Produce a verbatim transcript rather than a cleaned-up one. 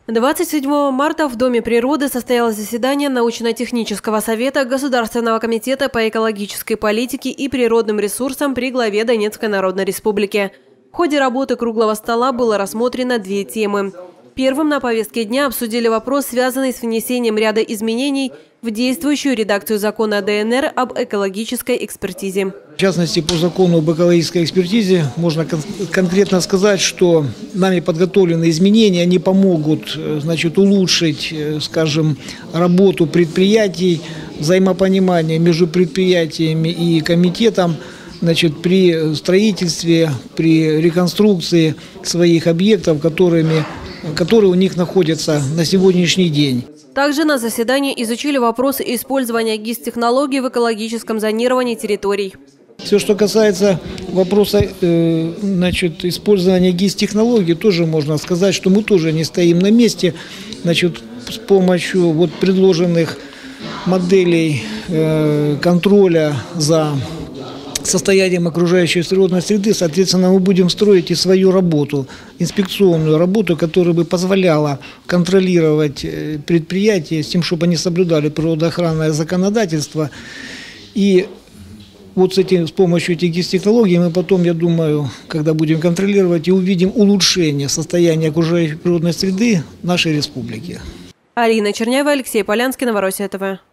двадцать седьмого марта в Доме природы состоялось заседание научно-технического совета Государственного комитета по экологической политике и природным ресурсам при главе Донецкой Народной Республики. В ходе работы круглого стола было рассмотрено две темы. Первым на повестке дня обсудили вопрос, связанный с внесением ряда изменений в действующую редакцию закона о Дэ Эн Эр об экологической экспертизе. В частности, по закону об экологической экспертизе можно кон конкретно сказать, что нами подготовленные изменения, они помогут, значит, улучшить, скажем, работу предприятий, взаимопонимание между предприятиями и комитетом, значит, при строительстве, при реконструкции своих объектов, которыми, которые у них находятся на сегодняшний день. Также на заседании изучили вопросы использования ГИС-технологий в экологическом зонировании территорий. Все, что касается вопроса э, значит, использования ГИС-технологий, тоже можно сказать, что мы тоже не стоим на месте. Значит, с помощью вот предложенных моделей э, контроля за состоянием окружающей природной среды, соответственно, мы будем строить и свою работу, инспекционную работу, которая бы позволяла контролировать предприятия с тем, чтобы они соблюдали природоохранное законодательство. И вот с, этим, с помощью этих гис-технологий мы потом, я думаю, когда будем контролировать, и увидим улучшение состояния окружающей природной среды нашей республики. Алина Черняева, Алексей Полянский, Новороссия Тэ Вэ.